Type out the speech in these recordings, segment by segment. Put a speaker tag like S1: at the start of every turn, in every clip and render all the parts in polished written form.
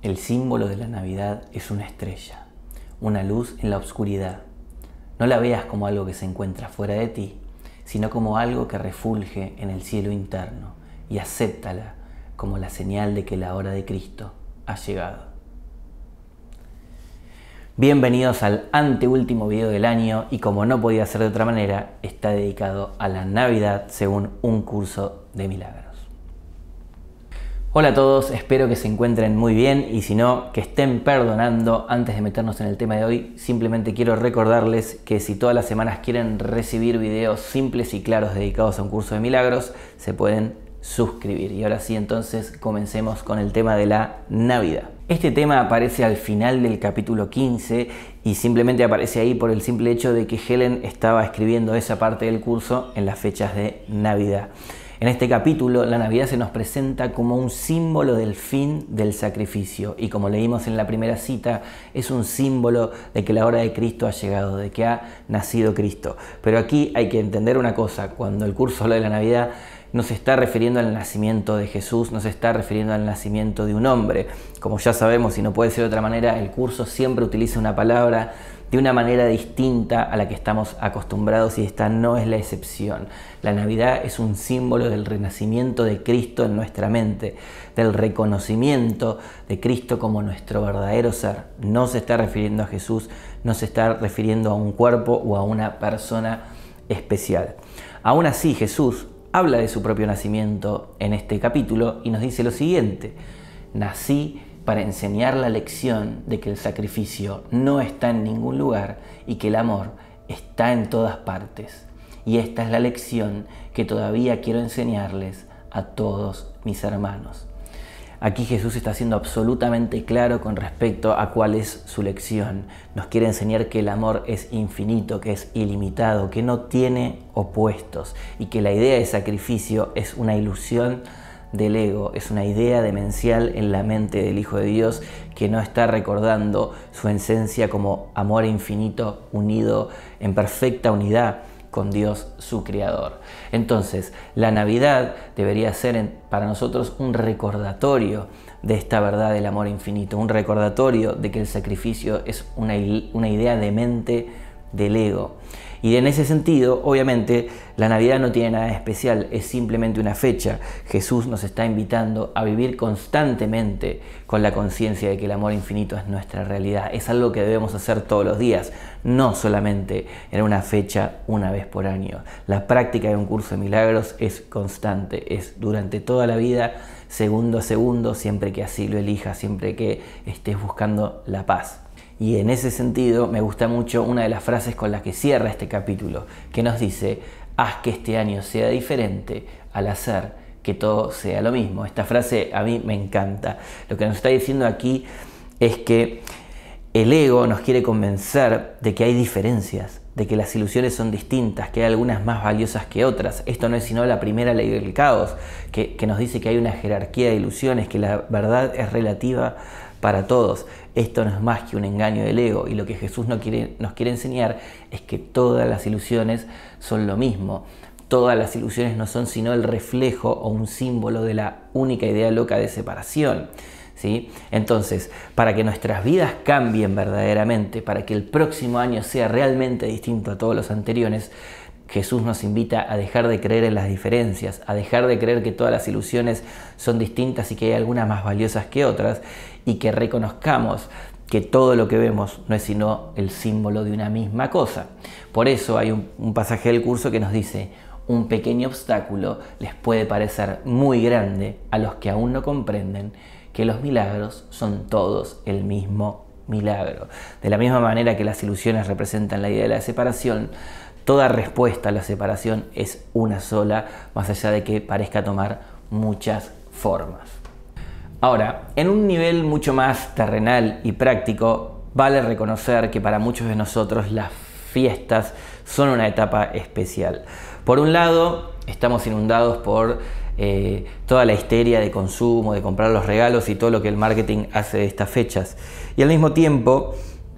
S1: El símbolo de la Navidad es una estrella, una luz en la oscuridad. No la veas como algo que se encuentra fuera de ti, sino como algo que refulge en el cielo interno, y acéptala como la señal de que la hora de Cristo ha llegado. Bienvenidos al anteúltimo video del año, y como no podía ser de otra manera, está dedicado a la Navidad según un curso de milagros. Hola a todos, espero que se encuentren muy bien y si no, que estén perdonando. Antes de meternos en el tema de hoy, simplemente quiero recordarles que si todas las semanas quieren recibir videos simples y claros dedicados a un curso de milagros, se pueden suscribir. Y ahora sí, entonces, comencemos con el tema de la Navidad. Este tema aparece al final del capítulo 15 y simplemente aparece ahí por el simple hecho de que Helen estaba escribiendo esa parte del curso en las fechas de Navidad. En este capítulo, la Navidad se nos presenta como un símbolo del fin del sacrificio y como leímos en la primera cita, es un símbolo de que la hora de Cristo ha llegado, de que ha nacido Cristo. Pero aquí hay que entender una cosa: cuando el curso habla de la Navidad, no se está refiriendo al nacimiento de Jesús, no se está refiriendo al nacimiento de un hombre. Como ya sabemos, y no puede ser de otra manera, el curso siempre utiliza una palabra de una manera distinta a la que estamos acostumbrados y esta no es la excepción. La Navidad es un símbolo del renacimiento de Cristo en nuestra mente, del reconocimiento de Cristo como nuestro verdadero ser. No se está refiriendo a Jesús, no se está refiriendo a un cuerpo o a una persona especial. Aún así, Jesús habla de su propio nacimiento en este capítulo y nos dice lo siguiente: nací para enseñar la lección de que el sacrificio no está en ningún lugar y que el amor está en todas partes. Y esta es la lección que todavía quiero enseñarles a todos mis hermanos. Aquí Jesús está siendo absolutamente claro con respecto a cuál es su lección. Nos quiere enseñar que el amor es infinito, que es ilimitado, que no tiene opuestos y que la idea de sacrificio es una ilusión del ego, es una idea demencial en la mente del Hijo de Dios que no está recordando su esencia como amor infinito unido en perfecta unidad con Dios, su Creador. Entonces, la Navidad debería ser para nosotros un recordatorio de esta verdad del amor infinito, un recordatorio de que el sacrificio es una idea demente del ego. Y en ese sentido, obviamente, la Navidad no tiene nada especial, es simplemente una fecha. Jesús nos está invitando a vivir constantemente con la conciencia de que el amor infinito es nuestra realidad. Es algo que debemos hacer todos los días, no solamente en una fecha una vez por año. La práctica de un curso de milagros es constante, es durante toda la vida, segundo a segundo, siempre que así lo elijas, siempre que estés buscando la paz. Y en ese sentido me gusta mucho una de las frases con las que cierra este capítulo, que nos dice: haz que este año sea diferente al hacer que todo sea lo mismo. Esta frase a mí me encanta. Lo que nos está diciendo aquí es que el ego nos quiere convencer de que hay diferencias, de que las ilusiones son distintas, que hay algunas más valiosas que otras. Esto no es sino la primera ley del caos, que nos dice que hay una jerarquía de ilusiones, que la verdad es relativa para todos. Esto no es más que un engaño del ego, y lo que Jesús nos quiere enseñar es que todas las ilusiones son lo mismo. Todas las ilusiones no son sino el reflejo o un símbolo de la única idea loca de separación, ¿sí? Entonces, para que nuestras vidas cambien verdaderamente, para que el próximo año sea realmente distinto a todos los anteriores, Jesús nos invita a dejar de creer en las diferencias, a dejar de creer que todas las ilusiones son distintas y que hay algunas más valiosas que otras, y que reconozcamos que todo lo que vemos no es sino el símbolo de una misma cosa. Por eso hay un pasaje del curso que nos dice: un pequeño obstáculo les puede parecer muy grande a los que aún no comprenden que los milagros son todos el mismo milagro. De la misma manera que las ilusiones representan la idea de la separación, toda respuesta a la separación es una sola, más allá de que parezca tomar muchas formas. Ahora, en un nivel mucho más terrenal y práctico, vale reconocer que para muchos de nosotros las fiestas son una etapa especial. Por un lado, estamos inundados por toda la histeria de consumo, de comprar los regalos y todo lo que el marketing hace de estas fechas. Y al mismo tiempo,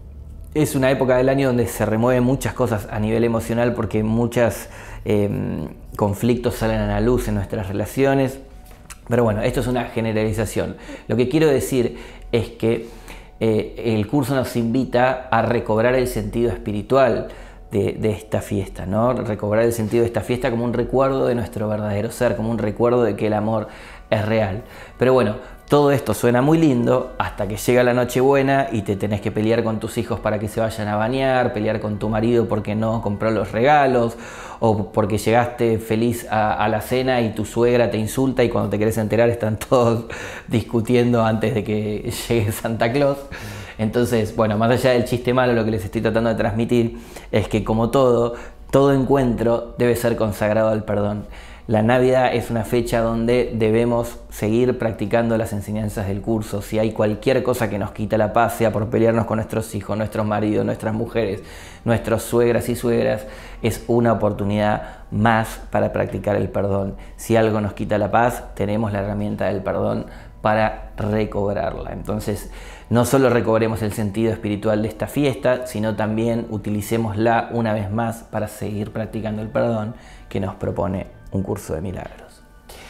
S1: es una época del año donde se remueven muchas cosas a nivel emocional, porque muchos conflictos salen a la luz en nuestras relaciones, Pero bueno, esto es una generalización. Lo que quiero decir es que el curso nos invita a recobrar el sentido espiritual de esta fiesta, ¿no? Recobrar el sentido de esta fiesta como un recuerdo de nuestro verdadero ser, como un recuerdo de que el amor es real. Pero bueno, todo esto suena muy lindo hasta que llega la Nochebuena y te tenés que pelear con tus hijos para que se vayan a bañar, pelear con tu marido porque no compró los regalos, o porque llegaste feliz a la cena y tu suegra te insulta y cuando te querés enterar están todos discutiendo antes de que llegue Santa Claus. Entonces, bueno, más allá del chiste malo, lo que les estoy tratando de transmitir es que como todo encuentro debe ser consagrado al perdón. La Navidad es una fecha donde debemos seguir practicando las enseñanzas del curso. Si hay cualquier cosa que nos quita la paz, sea por pelearnos con nuestros hijos, nuestros maridos, nuestras mujeres, nuestros suegras y suegras, es una oportunidad más para practicar el perdón. Si algo nos quita la paz, tenemos la herramienta del perdón para recobrarla. Entonces, no solo recobremos el sentido espiritual de esta fiesta, sino también utilicémosla una vez más para seguir practicando el perdón que nos propone un curso de milagros.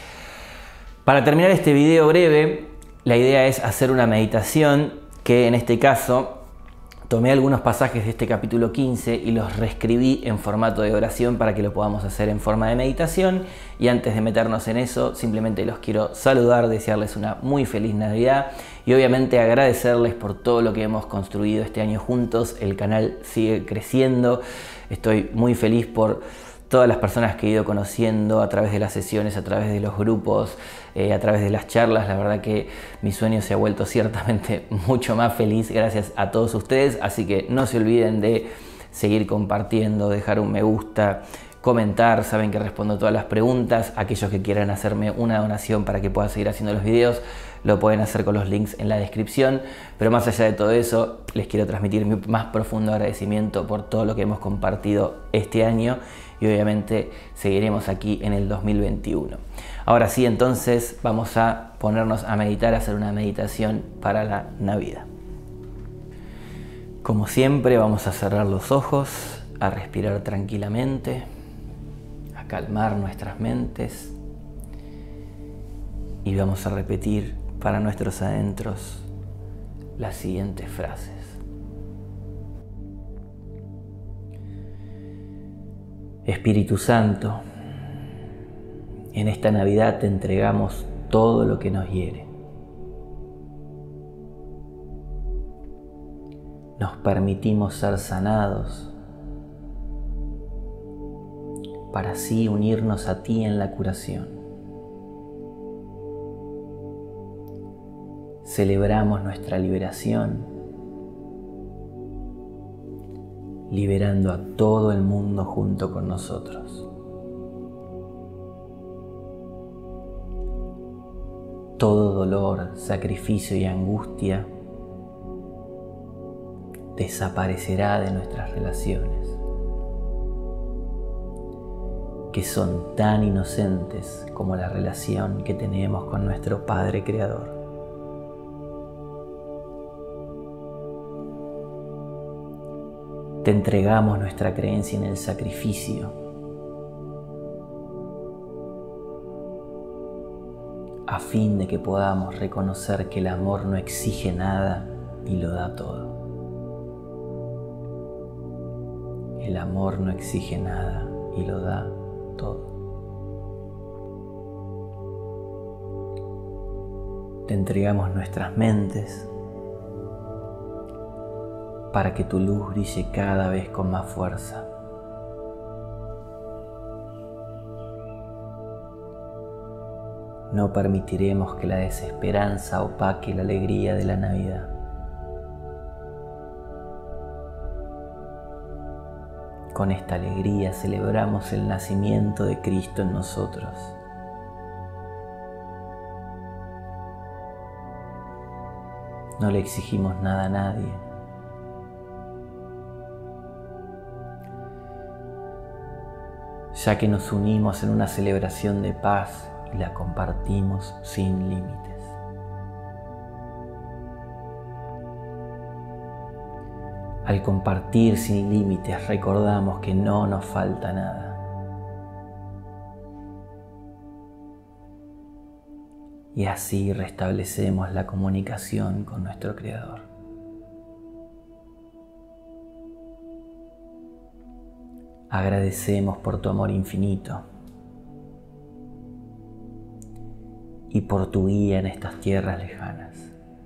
S1: Para terminar este video breve, la idea es hacer una meditación que en este caso tomé algunos pasajes de este capítulo 15 y los reescribí en formato de oración para que lo podamos hacer en forma de meditación. Y antes de meternos en eso, simplemente los quiero saludar, desearles una muy feliz Navidad y obviamente agradecerles por todo lo que hemos construido este año juntos. El canal sigue creciendo, estoy muy feliz por todas las personas que he ido conociendo a través de las sesiones, a través de los grupos, a través de las charlas. La verdad que mi sueño se ha vuelto ciertamente mucho más feliz gracias a todos ustedes, así que no se olviden de seguir compartiendo, dejar un me gusta, comentar. Saben que respondo todas las preguntas. Aquellos que quieran hacerme una donación para que pueda seguir haciendo los videos, lo pueden hacer con los links en la descripción. Pero más allá de todo eso, les quiero transmitir mi más profundo agradecimiento por todo lo que hemos compartido este año y obviamente seguiremos aquí en el 2021. Ahora sí, entonces vamos a ponernos a meditar, a hacer una meditación para la Navidad. Como siempre, vamos a cerrar los ojos, a respirar tranquilamente, a calmar nuestras mentes y vamos a repetir para nuestros adentros las siguientes frases. Espíritu Santo, en esta Navidad te entregamos todo lo que nos hiere. Nos permitimos ser sanados para así unirnos a ti en la curación. Celebramos nuestra liberación, liberando a todo el mundo junto con nosotros. Todo dolor, sacrificio y angustia desaparecerá de nuestras relaciones, que son tan inocentes como la relación que tenemos con nuestro Padre Creador. Te entregamos nuestra creencia en el sacrificio, a fin de que podamos reconocer que el amor no exige nada y lo da todo. El amor no exige nada y lo da todo. Te entregamos nuestras mentes para que tu luz brille cada vez con más fuerza. No permitiremos que la desesperanza opaque la alegría de la Navidad. Con esta alegría celebramos el nacimiento de Cristo en nosotros. No le exigimos nada a nadie. Ya que nos unimos en una celebración de paz y la compartimos sin límites. Al compartir sin límites recordamos que no nos falta nada. y así restablecemos la comunicación con nuestro Creador. Agradecemos por tu amor infinito y por tu guía en estas tierras lejanas.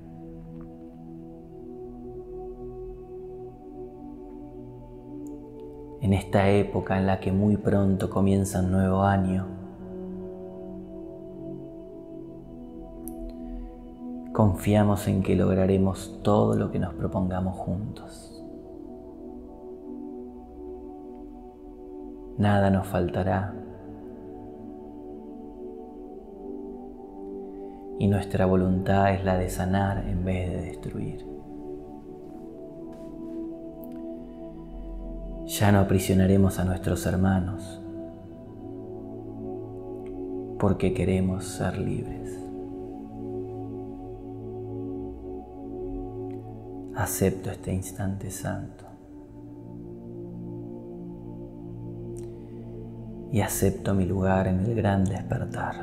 S1: En esta época en la que muy pronto comienza un nuevo año, confiamos en que lograremos todo lo que nos propongamos juntos. Nada nos faltará y nuestra voluntad es la de sanar en vez de destruir. Ya no aprisionaremos a nuestros hermanos porque queremos ser libres. Acepto este instante santo y acepto mi lugar en el gran despertar.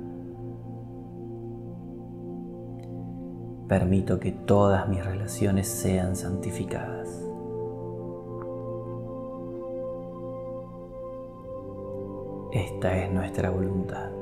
S1: Permito que todas mis relaciones sean santificadas. Esta es nuestra voluntad.